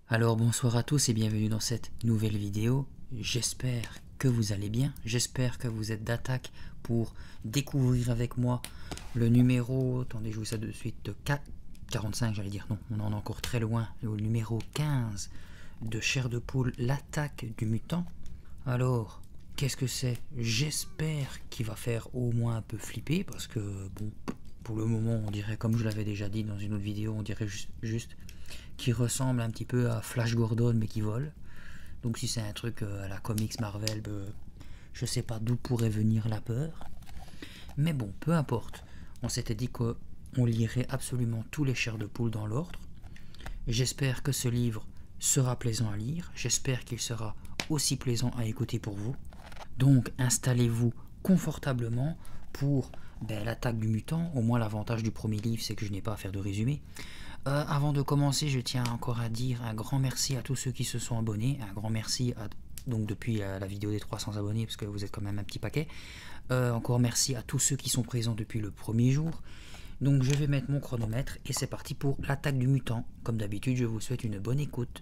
Alors bonsoir à tous et bienvenue dans cette nouvelle vidéo. J'espère que vous allez bien, j'espère que vous êtes d'attaque pour découvrir avec moi le numéro, attendez je vous dis ça de suite, de 45 j'allais dire, non, on en est encore très loin, le numéro 15 de Chair de Poule, l'attaque du mutant. Alors, qu'est-ce que c'est? J'espère qu'il va faire au moins un peu flipper parce que bon, pour le moment on dirait, comme je l'avais déjà dit dans une autre vidéo, on dirait juste qui ressemble un petit peu à Flash Gordon mais qui vole. Donc si c'est un truc à la comics Marvel, je sais pas d'où pourrait venir la peur. Mais bon, peu importe. On s'était dit qu'on lirait absolument tous les Chairs de Poule dans l'ordre. J'espère que ce livre sera plaisant à lire. J'espère qu'il sera aussi plaisant à écouter pour vous. Donc installez-vous confortablement pour l'attaque du mutant. Au moins l'avantage du premier livre, c'est que je n'ai pas à faire de résumé. Avant de commencer, je tiens encore à dire un grand merci à tous ceux qui se sont abonnés. Un grand merci donc depuis la vidéo des 300 abonnés, parce que vous êtes quand même un petit paquet. Encore merci à tous ceux qui sont présents depuis le premier jour. Donc je vais mettre mon chronomètre et c'est parti pour l'attaque du mutant. Comme d'habitude, je vous souhaite une bonne écoute.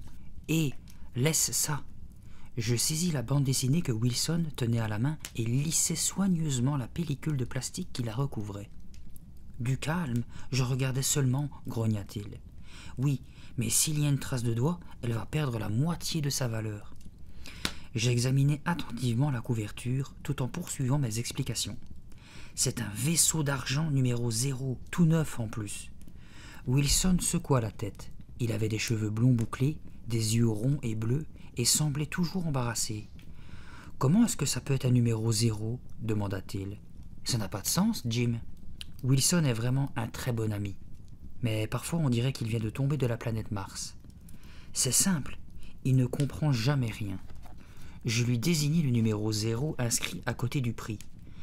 Et laisse ça. Je saisis la bande dessinée que Wilson tenait à la main et lissais soigneusement la pellicule de plastique qui la recouvrait. Du calme, je regardais seulement, grogna-t-il. Oui, mais s'il y a une trace de doigt, elle va perdre la moitié de sa valeur. J'examinais attentivement la couverture tout en poursuivant mes explications. C'est un vaisseau d'argent numéro 0, tout neuf en plus. Wilson secoua la tête. Il avait des cheveux blonds bouclés, des yeux ronds et bleus, et semblait toujours embarrassé. « Comment est-ce que ça peut être un numéro 0 » demanda-t-il. « Ça n'a pas de sens, Jim. » Wilson est vraiment un très bon ami, mais parfois on dirait qu'il vient de tomber de la planète Mars. C'est simple, il ne comprend jamais rien. Je lui désignai le numéro 0 inscrit à côté du prix.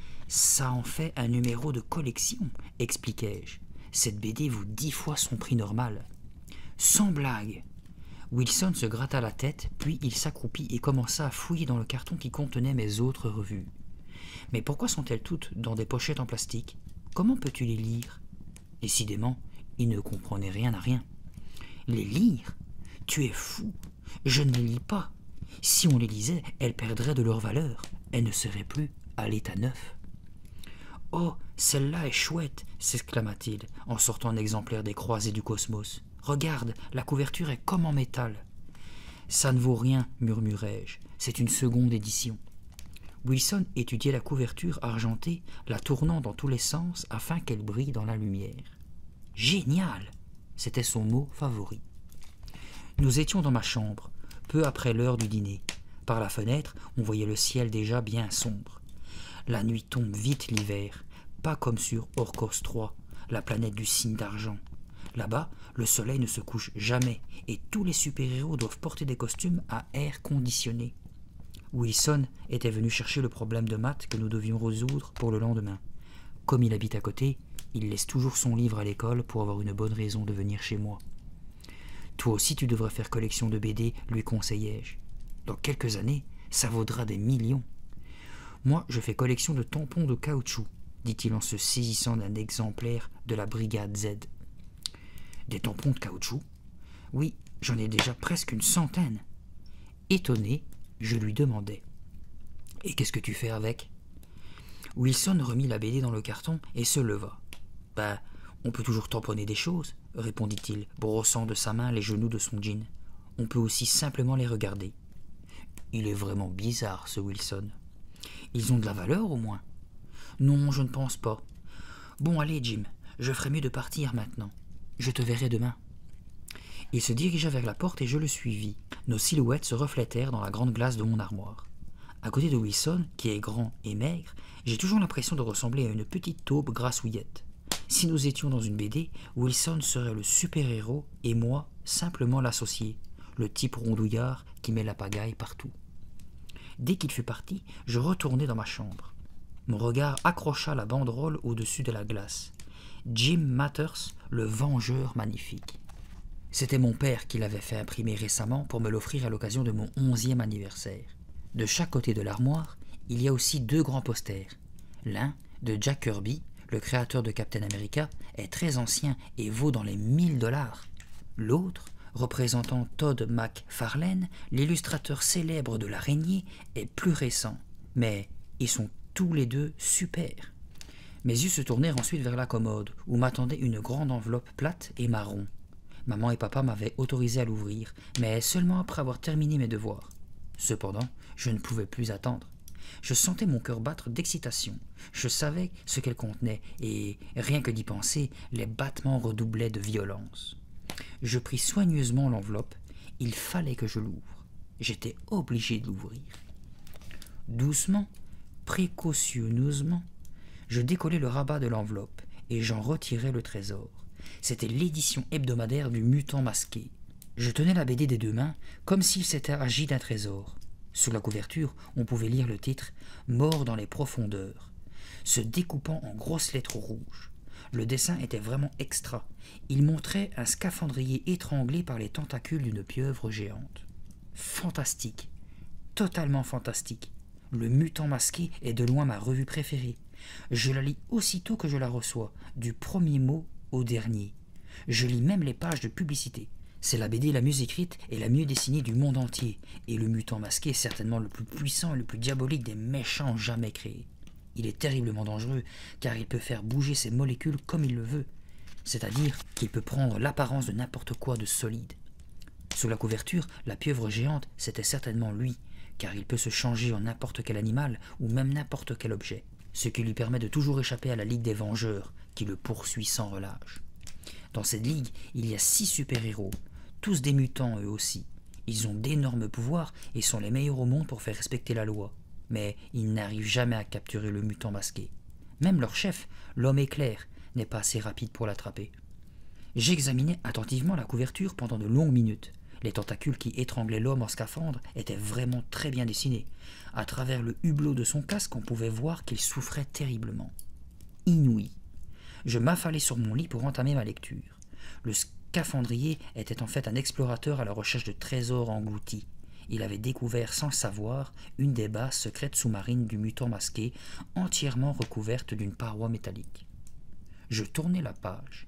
Ça en fait un numéro de collection, expliquai-je. Cette BD vaut 10 fois son prix normal. Sans blague. Wilson se gratta la tête, puis il s'accroupit et commença à fouiller dans le carton qui contenait mes autres revues. Mais pourquoi sont-elles toutes dans des pochettes en plastique ? Comment peux-tu les lire? Décidément, il ne comprenait rien à rien. Les lire? Tu es fou. Je ne les lis pas. Si on les lisait, elles perdraient de leur valeur. Elles ne seraient plus à l'état neuf. Oh, celle-là est chouette, s'exclama-t-il en sortant un exemplaire des Croisés du Cosmos. Regarde, la couverture est comme en métal. Ça ne vaut rien, murmurai-je. C'est une seconde édition. Wilson étudiait la couverture argentée, la tournant dans tous les sens afin qu'elle brille dans la lumière. « Génial !» c'était son mot favori. Nous étions dans ma chambre, peu après l'heure du dîner. Par la fenêtre, on voyait le ciel déjà bien sombre. La nuit tombe vite l'hiver, pas comme sur Orcos 3, la planète du signe d'argent. Là-bas, le soleil ne se couche jamais et tous les super-héros doivent porter des costumes à air conditionné. Wilson était venu chercher le problème de maths que nous devions résoudre pour le lendemain. Comme il habite à côté, il laisse toujours son livre à l'école pour avoir une bonne raison de venir chez moi. Toi aussi tu devrais faire collection de BD, lui conseillai-je. Dans quelques années, ça vaudra des millions. Moi, je fais collection de tampons de caoutchouc, dit-il en se saisissant d'un exemplaire de la Brigade Z. Des tampons de caoutchouc? Oui, j'en ai déjà presque une centaine. Étonné, je lui demandai. « Et qu'est-ce que tu fais avec ?» Wilson remit la BD dans le carton et se leva. « On peut toujours tamponner des choses, » répondit-il, brossant de sa main les genoux de son jean. « On peut aussi simplement les regarder. » Il est vraiment bizarre, ce Wilson. Ils ont de la valeur, au moins? Non, je ne pense pas. Bon, allez, Jim, je ferais mieux de partir maintenant. Je te verrai demain. Il se dirigea vers la porte et je le suivis. Nos silhouettes se reflétèrent dans la grande glace de mon armoire. À côté de Wilson, qui est grand et maigre, j'ai toujours l'impression de ressembler à une petite taupe grassouillette. Si nous étions dans une BD, Wilson serait le super-héros et moi, simplement l'associé, le type rondouillard qui met la pagaille partout. Dès qu'il fut parti, je retournai dans ma chambre. Mon regard accrocha la banderole au-dessus de la glace. Jim Matters, le vengeur magnifique. C'était mon père qui l'avait fait imprimer récemment pour me l'offrir à l'occasion de mon 11e anniversaire. De chaque côté de l'armoire, il y a aussi 2 grands posters. L'un, de Jack Kirby, le créateur de Captain America, est très ancien et vaut dans les $1000. L'autre, représentant Todd McFarlane, l'illustrateur célèbre de l'araignée, est plus récent, mais ils sont tous les deux super. Mes yeux se tournèrent ensuite vers la commode, où m'attendait une grande enveloppe plate et marron. Maman et papa m'avaient autorisé à l'ouvrir, mais seulement après avoir terminé mes devoirs. Cependant, je ne pouvais plus attendre. Je sentais mon cœur battre d'excitation. Je savais ce qu'elle contenait, et, rien que d'y penser, les battements redoublaient de violence. Je pris soigneusement l'enveloppe. Il fallait que je l'ouvre. J'étais obligé de l'ouvrir. Doucement, précautionneusement, je décollai le rabat de l'enveloppe, et j'en retirai le trésor. C'était l'édition hebdomadaire du Mutant Masqué. Je tenais la BD des deux mains, comme s'il s'était agi d'un trésor. Sous la couverture, on pouvait lire le titre « Mort dans les profondeurs », se découpant en grosses lettres rouges. Le dessin était vraiment extra. Il montrait un scaphandrier étranglé par les tentacules d'une pieuvre géante. Fantastique, totalement fantastique. Le Mutant Masqué est de loin ma revue préférée. Je la lis aussitôt que je la reçois, du premier mot au dernier. Je lis même les pages de publicité. C'est la BD la mieux écrite et la mieux dessinée du monde entier, et le Mutant Masqué est certainement le plus puissant et le plus diabolique des méchants jamais créés. Il est terriblement dangereux, car il peut faire bouger ses molécules comme il le veut, c'est-à-dire qu'il peut prendre l'apparence de n'importe quoi de solide. Sous la couverture, la pieuvre géante, c'était certainement lui, car il peut se changer en n'importe quel animal ou même n'importe quel objet, ce qui lui permet de toujours échapper à la Ligue des Vengeurs, qui le poursuit sans relâche. Dans cette ligue, il y a 6 super-héros, tous des mutants eux aussi. Ils ont d'énormes pouvoirs et sont les meilleurs au monde pour faire respecter la loi. Mais ils n'arrivent jamais à capturer le Mutant Masqué. Même leur chef, l'homme éclair, n'est pas assez rapide pour l'attraper. J'examinais attentivement la couverture pendant de longues minutes. Les tentacules qui étranglaient l'homme en scaphandre étaient vraiment très bien dessinés. À travers le hublot de son casque, on pouvait voir qu'il souffrait terriblement. Inouï. Je m'affalai sur mon lit pour entamer ma lecture. Le scaphandrier était en fait un explorateur à la recherche de trésors engloutis. Il avait découvert sans le savoir une des bases secrètes sous-marines du Mutant Masqué, entièrement recouverte d'une paroi métallique. Je tournai la page.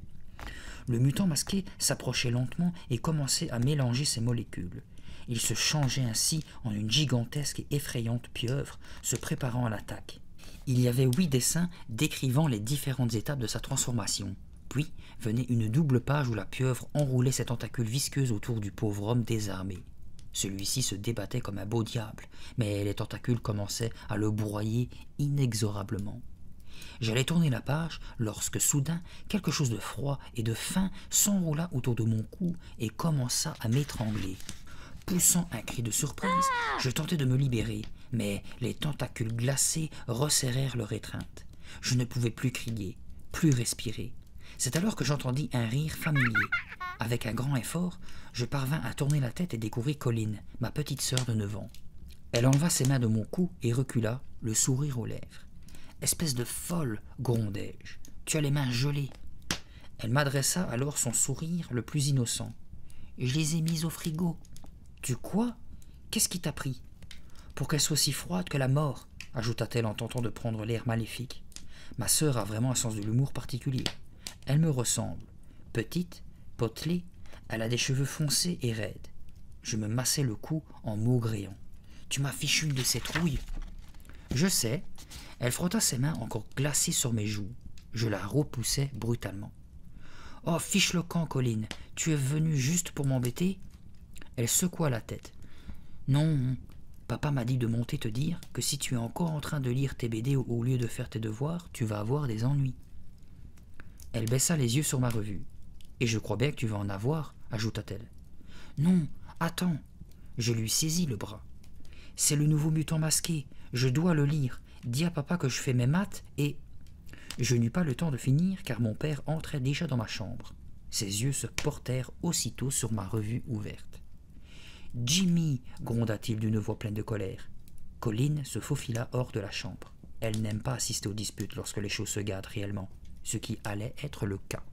Le Mutant Masqué s'approchait lentement et commençait à mélanger ses molécules. Il se changeait ainsi en une gigantesque et effrayante pieuvre, se préparant à l'attaque. Il y avait 8 dessins décrivant les différentes étapes de sa transformation. Puis venait une double page où la pieuvre enroulait ses tentacules visqueuses autour du pauvre homme désarmé. Celui-ci se débattait comme un beau diable, mais les tentacules commençaient à le broyer inexorablement. J'allais tourner la page lorsque soudain quelque chose de froid et de fin s'enroula autour de mon cou et commença à m'étrangler. Poussant un cri de surprise, je tentai de me libérer, mais les tentacules glacés resserrèrent leur étreinte. Je ne pouvais plus crier, plus respirer. C'est alors que j'entendis un rire familier. Avec un grand effort, je parvins à tourner la tête et découvris Colline, ma petite sœur de 9 ans. Elle enleva ses mains de mon cou et recula, le sourire aux lèvres. « Espèce de folle, grondai-je, tu as les mains gelées. » Elle m'adressa alors son sourire le plus innocent. « Je les ai mises au frigo. »« Tu quoi? Qu'est-ce qui t'a pris ?»« Pour qu'elles soient si froides que la mort, » ajouta-t-elle en tentant de prendre l'air maléfique. Ma sœur a vraiment un sens de l'humour particulier. Elle me ressemble. Petite, potelée, elle a des cheveux foncés et raides. Je me massai le cou en maugréant. « Tu m'as fichu une de ces trouilles !» Je sais. Elle frotta ses mains encore glacées sur mes joues. Je la repoussai brutalement. « Oh, fiche le camp, Colline, tu es venue juste pour m'embêter ?» Elle secoua la tête. « Non, papa m'a dit de monter te dire que si tu es encore en train de lire tes BD au lieu de faire tes devoirs, tu vas avoir des ennuis. » Elle baissa les yeux sur ma revue. « Et je crois bien que tu vas en avoir, » ajouta-t-elle. « Non, attends. » Je lui saisis le bras. « C'est le nouveau Mutant Masqué. Je dois le lire. Dis à papa que je fais mes maths et... » Je n'eus pas le temps de finir car mon père entrait déjà dans ma chambre. Ses yeux se portèrent aussitôt sur ma revue ouverte. « Jimmy !» gronda-t-il d'une voix pleine de colère. Colline se faufila hors de la chambre. Elle n'aime pas assister aux disputes lorsque les choses se gâtent réellement, ce qui allait être le cas.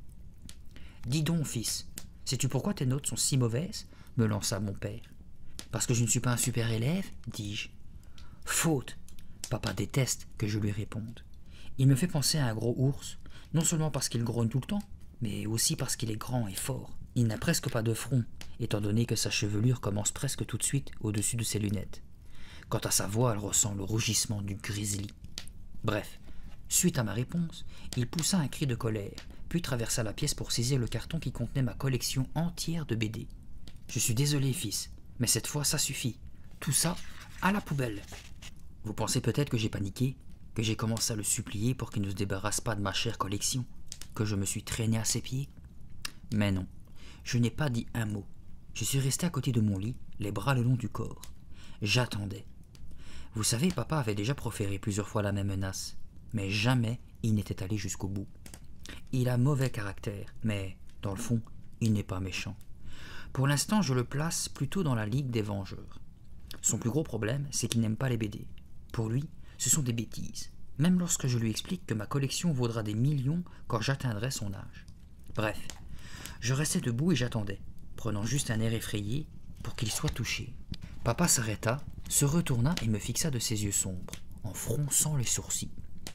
« Dis donc, fils, sais-tu pourquoi tes notes sont si mauvaises ?» me lança mon père. « Parce que je ne suis pas un super élève ?» dis-je. « Faute !» Papa déteste que je lui réponde. Il me fait penser à un gros ours, non seulement parce qu'il grogne tout le temps, mais aussi parce qu'il est grand et fort. Il n'a presque pas de front, étant donné que sa chevelure commence presque tout de suite au-dessus de ses lunettes. Quant à sa voix, elle ressemble au rugissement du grizzly. Bref, suite à ma réponse, il poussa un cri de colère, puis traversa la pièce pour saisir le carton qui contenait ma collection entière de BD. « Je suis désolé, fils, mais cette fois ça suffit. Tout ça, à la poubelle. » Vous pensez peut-être que j'ai paniqué, que j'ai commencé à le supplier pour qu'il ne se débarrasse pas de ma chère collection, que je me suis traîné à ses pieds. Mais non, je n'ai pas dit un mot. Je suis resté à côté de mon lit, les bras le long du corps. J'attendais. Vous savez, papa avait déjà proféré plusieurs fois la même menace, mais jamais il n'était allé jusqu'au bout. Il a mauvais caractère, mais, dans le fond, il n'est pas méchant. Pour l'instant, je le place plutôt dans la Ligue des Vengeurs. Son plus gros problème, c'est qu'il n'aime pas les BD. Pour lui, ce sont des bêtises, même lorsque je lui explique que ma collection vaudra des millions quand j'atteindrai son âge. Bref, je restais debout et j'attendais, prenant juste un air effrayé pour qu'il soit touché. Papa s'arrêta, se retourna et me fixa de ses yeux sombres, en fronçant les sourcils.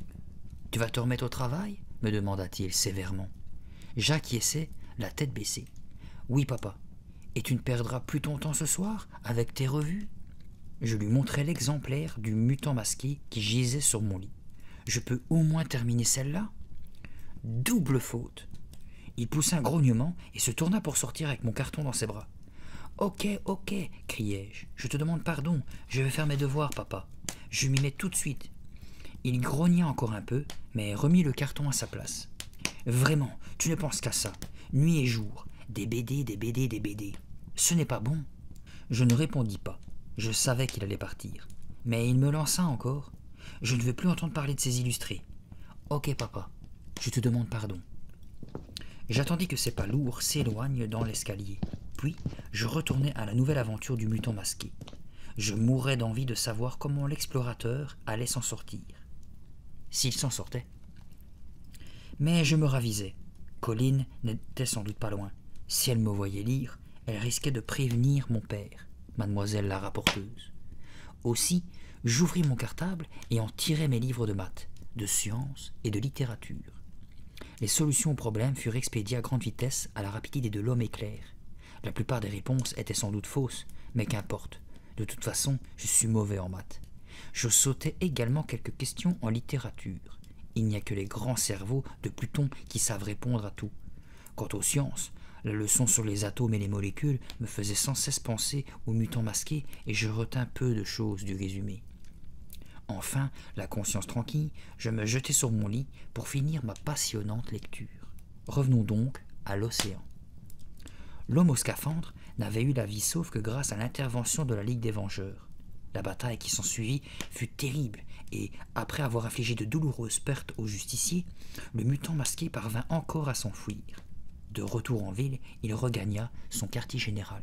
« Tu vas te remettre au travail ?» me demanda-t-il sévèrement. J'acquiesçai, la tête baissée. « Oui, papa. Et tu ne perdras plus ton temps ce soir, avec tes revues ?» Je lui montrai l'exemplaire du mutant masqué qui gisait sur mon lit. « Je peux au moins terminer celle-là ?» Double faute. Il poussa un grognement et se tourna pour sortir avec mon carton dans ses bras. « Ok, ok, criai-je. Je te demande pardon. Je vais faire mes devoirs, papa. Je m'y mets tout de suite. » Il grogna encore un peu, mais remit le carton à sa place. « Vraiment, tu ne penses qu'à ça. Nuit et jour. Des BD, des BD, des BD. Ce n'est pas bon. » Je ne répondis pas. Je savais qu'il allait partir. Mais il me lança encore. « Je ne veux plus entendre parler de ces illustrés. »« Ok, papa. Je te demande pardon. » J'attendis que ses pas lourds s'éloignent dans l'escalier. Puis, je retournai à la nouvelle aventure du mutant masqué. Je mourais d'envie de savoir comment l'explorateur allait s'en sortir. S'il s'en sortait. Mais je me ravisais. Colline n'était sans doute pas loin. Si elle me voyait lire, elle risquait de prévenir mon père, mademoiselle la rapporteuse. Aussi, j'ouvris mon cartable et en tirai mes livres de maths, de sciences et de littérature. Les solutions aux problèmes furent expédiées à grande vitesse à la rapidité de l'homme éclair. La plupart des réponses étaient sans doute fausses, mais qu'importe. De toute façon, je suis mauvais en maths. Je sautais également quelques questions en littérature. Il n'y a que les grands cerveaux de Pluton qui savent répondre à tout. Quant aux sciences, la leçon sur les atomes et les molécules me faisait sans cesse penser aux mutants masqués et je retins peu de choses du résumé. Enfin, la conscience tranquille, je me jetai sur mon lit pour finir ma passionnante lecture. Revenons donc à l'océan. L'homme au scaphandre n'avait eu la vie sauve que grâce à l'intervention de la Ligue des Vengeurs. La bataille qui s'ensuivit fut terrible et, après avoir infligé de douloureuses pertes aux justiciers, le mutant masqué parvint encore à s'enfuir. De retour en ville, il regagna son quartier général.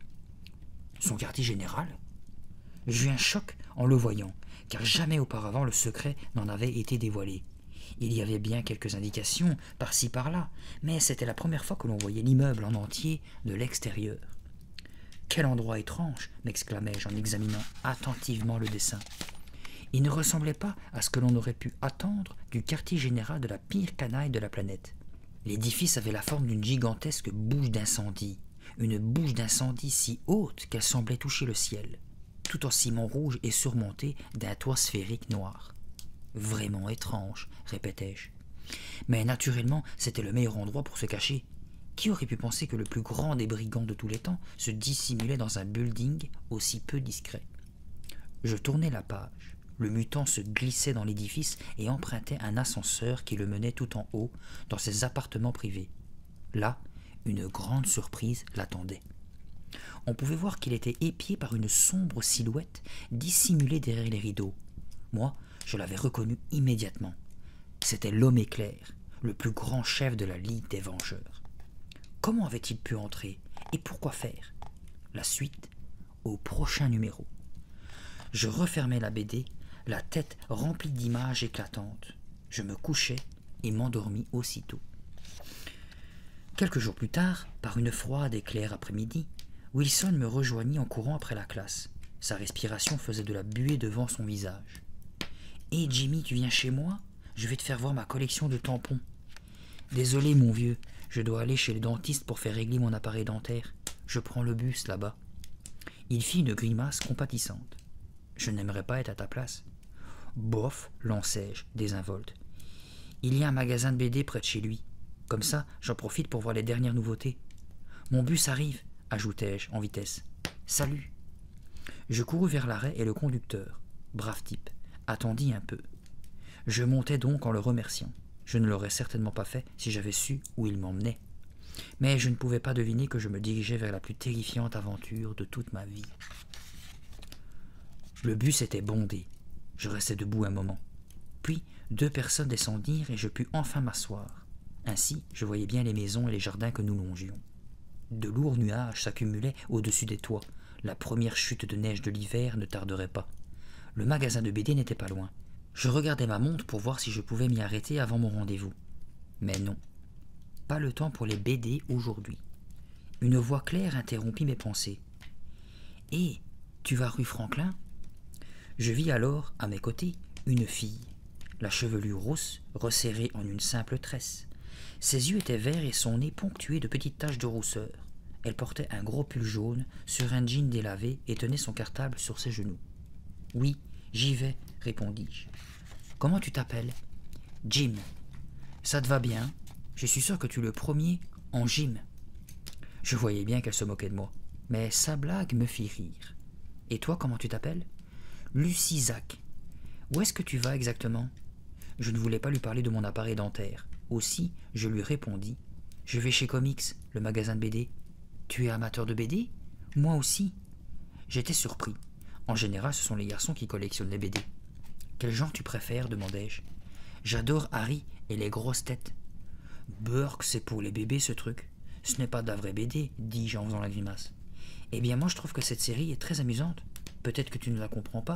Son quartier général ? J'eus un choc en le voyant, car jamais auparavant le secret n'en avait été dévoilé. Il y avait bien quelques indications, par-ci par-là, mais c'était la première fois que l'on voyait l'immeuble en entier de l'extérieur. « Quel endroit étrange !» m'exclamai-je en examinant attentivement le dessin. Il ne ressemblait pas à ce que l'on aurait pu attendre du quartier général de la pire canaille de la planète. L'édifice avait la forme d'une gigantesque bouche d'incendie, une bouche d'incendie si haute qu'elle semblait toucher le ciel, tout en ciment rouge et surmontée d'un toit sphérique noir. « Vraiment étrange », répétai-je. Mais naturellement, c'était le meilleur endroit pour se cacher. Qui aurait pu penser que le plus grand des brigands de tous les temps se dissimulait dans un building aussi peu discret? Je tournai la page. Le mutant se glissait dans l'édifice et empruntait un ascenseur qui le menait tout en haut, dans ses appartements privés. Là, une grande surprise l'attendait. On pouvait voir qu'il était épié par une sombre silhouette dissimulée derrière les rideaux. Moi, je l'avais reconnu immédiatement. C'était l'homme éclair, le plus grand chef de la Ligue des Vengeurs. Comment avait-il pu entrer et pourquoi faire? La suite au prochain numéro. Je refermai la BD, la tête remplie d'images éclatantes. Je me couchai et m'endormis aussitôt. Quelques jours plus tard, par une froide et claire après-midi, Wilson me rejoignit en courant après la classe. Sa respiration faisait de la buée devant son visage. « Hé Jimmy, tu viens chez moi? Je vais te faire voir ma collection de tampons. »« Désolé mon vieux, je dois aller chez le dentiste pour faire régler mon appareil dentaire. Je prends le bus là-bas. » Il fit une grimace compatissante. « Je n'aimerais pas être à ta place. »« Bof, lançai-je, désinvolte. Il y a un magasin de BD près de chez lui. Comme ça, j'en profite pour voir les dernières nouveautés. »« Mon bus arrive, » ajoutai-je en vitesse. « Salut !» Je courus vers l'arrêt et le conducteur, brave type, attendit un peu. Je montai donc en le remerciant. Je ne l'aurais certainement pas fait si j'avais su où il m'emmenait. Mais je ne pouvais pas deviner que je me dirigeais vers la plus terrifiante aventure de toute ma vie. Le bus était bondé. Je restai debout un moment. Puis 2 personnes descendirent et je pus enfin m'asseoir. Ainsi, je voyais bien les maisons et les jardins que nous longions. De lourds nuages s'accumulaient au-dessus des toits. La première chute de neige de l'hiver ne tarderait pas. Le magasin de BD n'était pas loin. Je regardais ma montre pour voir si je pouvais m'y arrêter avant mon rendez-vous. Mais non. Pas le temps pour les BD aujourd'hui. Une voix claire interrompit mes pensées. « Hé, tu vas rue Franklin ?» Je vis alors, à mes côtés, une fille, la chevelure rousse, resserrée en une simple tresse. Ses yeux étaient verts et son nez ponctué de petites taches de rousseur. Elle portait un gros pull jaune sur un jean délavé et tenait son cartable sur ses genoux. « Oui, j'y vais, » répondis-je. « Comment tu t'appelles ?»« Jim. »« Ça te va bien ? Je suis sûr que tu es le premier en gym. » Je voyais bien qu'elle se moquait de moi, mais sa blague me fit rire. « Et toi, comment tu t'appelles ?»« Lucie Zac. »« Où est-ce que tu vas exactement ?» Je ne voulais pas lui parler de mon appareil dentaire. Aussi, je lui répondis. « Je vais chez Comics, le magasin de BD. »« Tu es amateur de BD ? Moi aussi. » J'étais surpris. En général, ce sont les garçons qui collectionnent les BD. « Quel genre tu préfères ?» demandai-je. « J'adore Harry et les grosses têtes. »« Burk, c'est pour les bébés ce truc. Ce n'est pas de la vraie BD, dis-je en faisant la grimace. »« Eh bien moi je trouve que cette série est très amusante. Peut-être que tu ne la comprends pas. »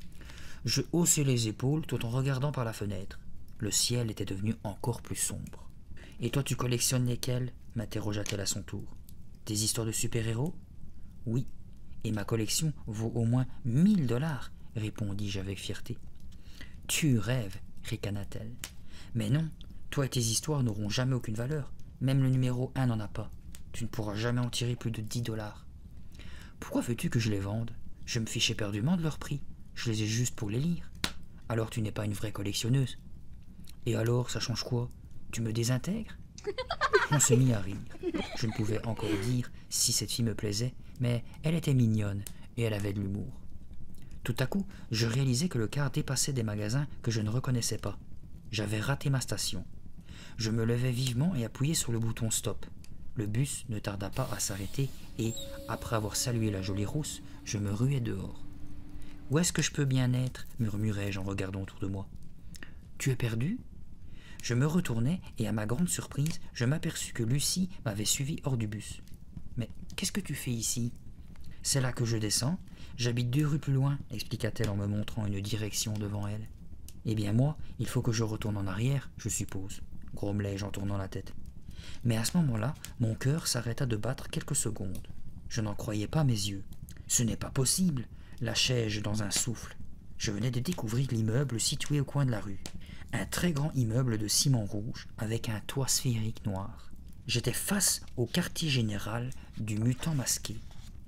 Je haussai les épaules tout en regardant par la fenêtre. Le ciel était devenu encore plus sombre. « Et toi tu collectionnes lesquels ?» m'interrogea-t-elle à son tour. « Des histoires de super-héros ?»« Oui, et ma collection vaut au moins 1000 $, répondis-je avec fierté. « Tu rêves, ricana-t-elle. « Mais non, toi et tes histoires n'auront jamais aucune valeur. Même le numéro 1 n'en a pas. Tu ne pourras jamais en tirer plus de 10 $. Pourquoi veux-tu que je les vende? Je me fichais éperdument de leur prix. Je les ai juste pour les lire. Alors tu n'es pas une vraie collectionneuse. Et alors, ça change quoi? Tu me désintègres? » On se mit à rire. Je ne pouvais encore dire si cette fille me plaisait, mais elle était mignonne et elle avait de l'humour. Tout à coup, je réalisai que le car dépassait des magasins que je ne reconnaissais pas. J'avais raté ma station. Je me levai vivement et appuyai sur le bouton stop. Le bus ne tarda pas à s'arrêter et, après avoir salué la jolie rousse, je me ruai dehors. « Où est-ce que je peux bien être ?» murmurai-je en regardant autour de moi. « Tu es perdu ?» Je me retournai et, à ma grande surprise, je m'aperçus que Lucie m'avait suivi hors du bus. « Mais qu'est-ce que tu fais ici ?»« C'est là que je descends. J'habite 2 rues plus loin, » expliqua-t-elle en me montrant une direction devant elle. « Eh bien moi, il faut que je retourne en arrière, je suppose, » grommelai-je en tournant la tête. Mais à ce moment-là, mon cœur s'arrêta de battre quelques secondes. Je n'en croyais pas mes yeux. « Ce n'est pas possible !» lâchai-je dans un souffle. Je venais de découvrir l'immeuble situé au coin de la rue. Un très grand immeuble de ciment rouge avec un toit sphérique noir. J'étais face au quartier général du mutant masqué.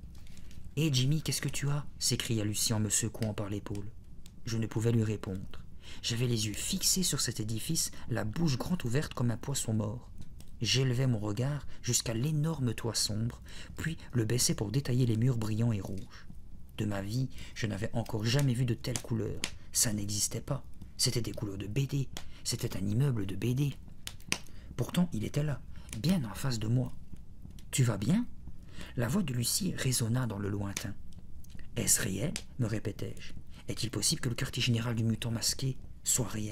« Hé Jimmy, qu'est-ce que tu as ?» s'écria Lucie en me secouant par l'épaule. Je ne pouvais lui répondre. J'avais les yeux fixés sur cet édifice, la bouche grande ouverte comme un poisson mort. J'élevai mon regard jusqu'à l'énorme toit sombre, puis le baissai pour détailler les murs brillants et rouges. De ma vie, je n'avais encore jamais vu de telles couleurs. Ça n'existait pas. C'était des couleurs de BD. C'était un immeuble de BD. Pourtant, il était là, bien en face de moi. « Tu vas bien ?» La voix de Lucie résonna dans le lointain. « Est-ce réel ?» me répétai-je. « Est-il possible que le quartier général du mutant masqué soit réel ?»«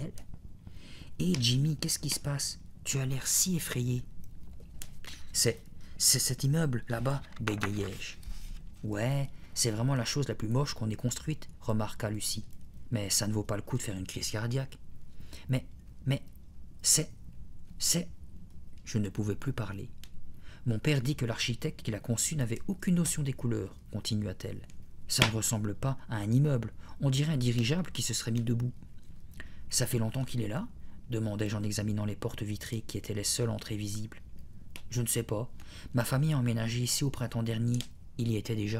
Hé Jimmy, qu'est-ce qui se passe? Tu as l'air si effrayé. »« C'est cet immeuble là-bas, » bégayai-je. « Ouais, c'est vraiment la chose la plus moche qu'on ait construite, » remarqua Lucie. « Mais ça ne vaut pas le coup de faire une crise cardiaque. »« Mais, c'est... » Je ne pouvais plus parler. « Mon père dit que l'architecte qui l'a conçu n'avait aucune notion des couleurs, » continua-t-elle. « Ça ne ressemble pas à un immeuble, on dirait un dirigeable qui se serait mis debout. »« Ça fait longtemps qu'il est là ?» demandai-je en examinant les portes vitrées qui étaient les seules entrées visibles. Je ne sais pas. Ma famille a emménagé ici au printemps dernier. Il y était déjà.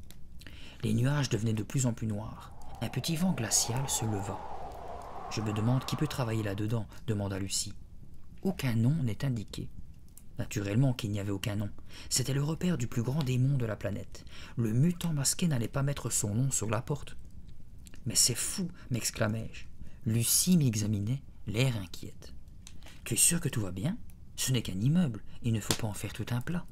Les nuages devenaient de plus en plus noirs. Un petit vent glacial se leva. Je me demande qui peut travailler là-dedans, demanda Lucie. Aucun nom n'est indiqué. Naturellement qu'il n'y avait aucun nom. C'était le repère du plus grand démon de la planète. Le mutant masqué n'allait pas mettre son nom sur la porte. Mais c'est fou, m'exclamai-je. Lucie m'examinait, l'air inquiète. Tu es sûr que tout va bien? Ce n'est qu'un immeuble, il ne faut pas en faire tout un plat.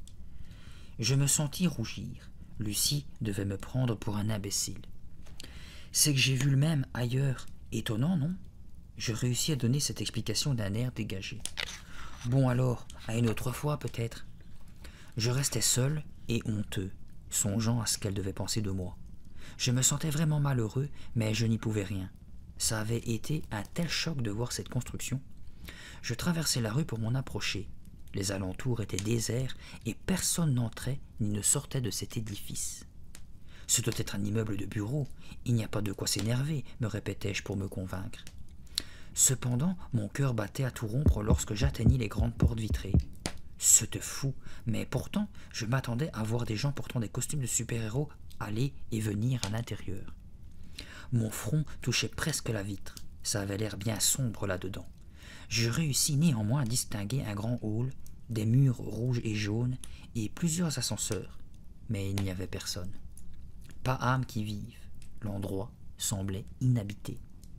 Je me sentis rougir. Lucie devait me prendre pour un imbécile. C'est que j'ai vu le même ailleurs. Étonnant, non? Je réussis à donner cette explication d'un air dégagé. Bon alors, à une autre fois peut-être. Je restais seul et honteux, songeant à ce qu'elle devait penser de moi. Je me sentais vraiment malheureux, mais je n'y pouvais rien. Ça avait été un tel choc de voir cette construction. Je traversai la rue pour m'en approcher. Les alentours étaient déserts et personne n'entrait ni ne sortait de cet édifice. Ce doit être un immeuble de bureau, il n'y a pas de quoi s'énerver, me répétais-je pour me convaincre. Cependant, mon cœur battait à tout rompre lorsque j'atteignis les grandes portes vitrées. C'était fou, mais pourtant, je m'attendais à voir des gens portant des costumes de super-héros aller et venir à l'intérieur. Mon front touchait presque la vitre, ça avait l'air bien sombre là-dedans. Je réussis néanmoins à distinguer un grand hall, des murs rouges et jaunes et plusieurs ascenseurs, mais il n'y avait personne. Pas âme qui vive, l'endroit semblait inhabité.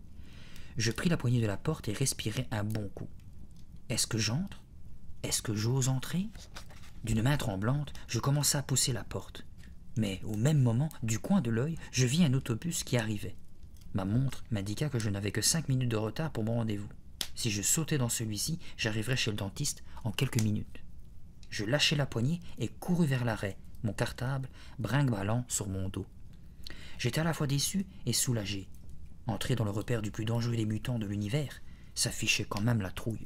Je pris la poignée de la porte et respirai un bon coup. Est-ce que j'entre? Est-ce que j'ose entrer? D'une main tremblante, je commençai à pousser la porte. Mais au même moment, du coin de l'œil, je vis un autobus qui arrivait. Ma montre m'indiqua que je n'avais que 5 minutes de retard pour mon rendez-vous. Si je sautais dans celui-ci, j'arriverais chez le dentiste en quelques minutes. Je lâchai la poignée et courus vers l'arrêt, mon cartable brinque-ballant sur mon dos. J'étais à la fois déçu et soulagé. Entrer dans le repère du plus dangereux des mutants de l'univers, s'affichait quand même la trouille.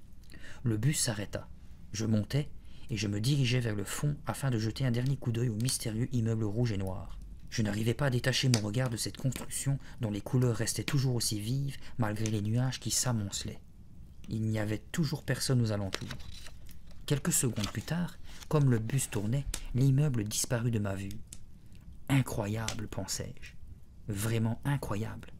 Le bus s'arrêta. Je montai et je me dirigeais vers le fond afin de jeter un dernier coup d'œil au mystérieux immeuble rouge et noir. Je n'arrivais pas à détacher mon regard de cette construction dont les couleurs restaient toujours aussi vives malgré les nuages qui s'amoncelaient. Il n'y avait toujours personne aux alentours. Quelques secondes plus tard, comme le bus tournait, l'immeuble disparut de ma vue. Incroyable, pensai-je. Vraiment incroyable.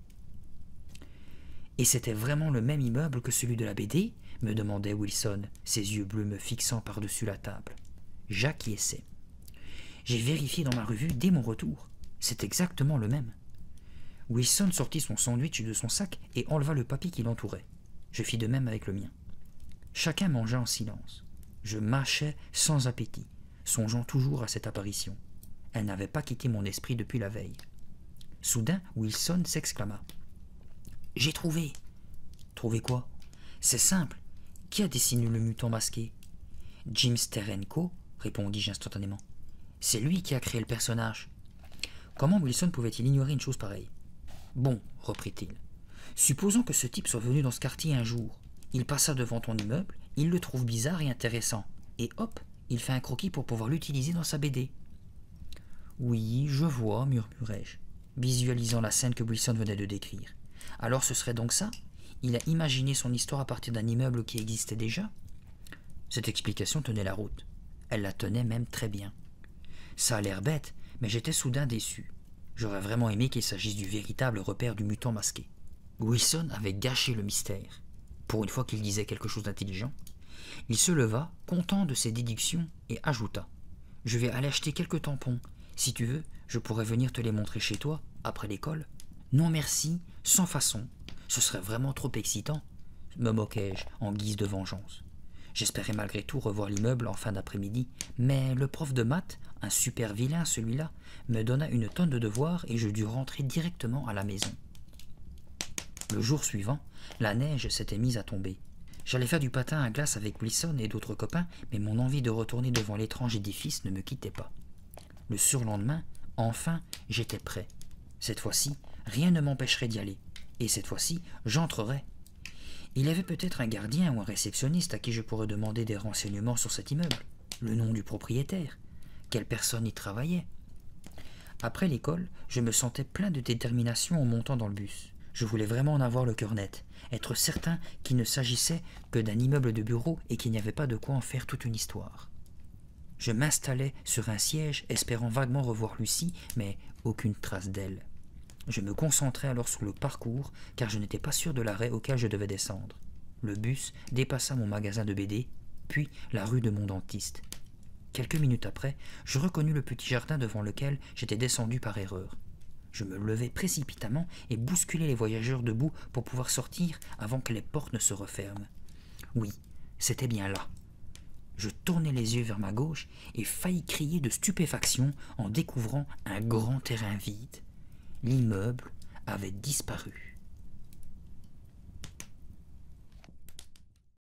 Et c'était vraiment le même immeuble que celui de la BD? Me demandait Wilson, ses yeux bleus me fixant par-dessus la table. J'acquiesçai. J'ai vérifié dans ma revue dès mon retour. C'est exactement le même. Wilson sortit son sandwich de son sac et enleva le papier qui l'entourait. Je fis de même avec le mien. Chacun mangea en silence. Je mâchais sans appétit, songeant toujours à cette apparition. Elle n'avait pas quitté mon esprit depuis la veille. Soudain, Wilson s'exclama. « J'ai trouvé !»« Trouvé quoi ?»« C'est simple. Qui a dessiné le mutant masqué ?»« Jim Steranko, » répondis-je instantanément. « C'est lui qui a créé le personnage. » Comment Wilson pouvait-il ignorer une chose pareille? « Bon, reprit-il. Supposons que ce type soit venu dans ce quartier un jour. Il passa devant ton immeuble, il le trouve bizarre et intéressant. Et hop, il fait un croquis pour pouvoir l'utiliser dans sa BD. »« Oui, je vois, murmurai-je, visualisant la scène que Wilson venait de décrire. Alors ce serait donc ça? Il a imaginé son histoire à partir d'un immeuble qui existait déjà? Cette explication tenait la route. Elle la tenait même très bien. Ça a l'air bête, mais j'étais soudain déçu. J'aurais vraiment aimé qu'il s'agisse du véritable repère du mutant masqué. Wilson avait gâché le mystère. Pour une fois qu'il disait quelque chose d'intelligent, il se leva, content de ses déductions, et ajouta « Je vais aller acheter quelques tampons. Si tu veux, je pourrais venir te les montrer chez toi, après l'école. »« Non merci, sans façon. Ce serait vraiment trop excitant, » me moquai-je en guise de vengeance. J'espérais malgré tout revoir l'immeuble en fin d'après-midi, mais le prof de maths, un super vilain celui-là, me donna une tonne de devoirs et je dus rentrer directement à la maison. Le jour suivant, la neige s'était mise à tomber. J'allais faire du patin à glace avec Wilson et d'autres copains, mais mon envie de retourner devant l'étrange édifice ne me quittait pas. Le surlendemain, enfin, j'étais prêt. Cette fois-ci, rien ne m'empêcherait d'y aller. Et cette fois-ci, j'entrerais. Il y avait peut-être un gardien ou un réceptionniste à qui je pourrais demander des renseignements sur cet immeuble. Le nom du propriétaire. Quelle personne y travaillait. Après l'école, je me sentais plein de détermination en montant dans le bus. Je voulais vraiment en avoir le cœur net, être certain qu'il ne s'agissait que d'un immeuble de bureau et qu'il n'y avait pas de quoi en faire toute une histoire. Je m'installai sur un siège, espérant vaguement revoir Lucie, mais aucune trace d'elle. Je me concentrai alors sur le parcours, car je n'étais pas sûr de l'arrêt auquel je devais descendre. Le bus dépassa mon magasin de BD, puis la rue de mon dentiste. Quelques minutes après, je reconnus le petit jardin devant lequel j'étais descendu par erreur. Je me levai précipitamment et bousculai les voyageurs debout pour pouvoir sortir avant que les portes ne se referment. Oui, c'était bien là. Je tournai les yeux vers ma gauche et faillis crier de stupéfaction en découvrant un grand terrain vide. L'immeuble avait disparu.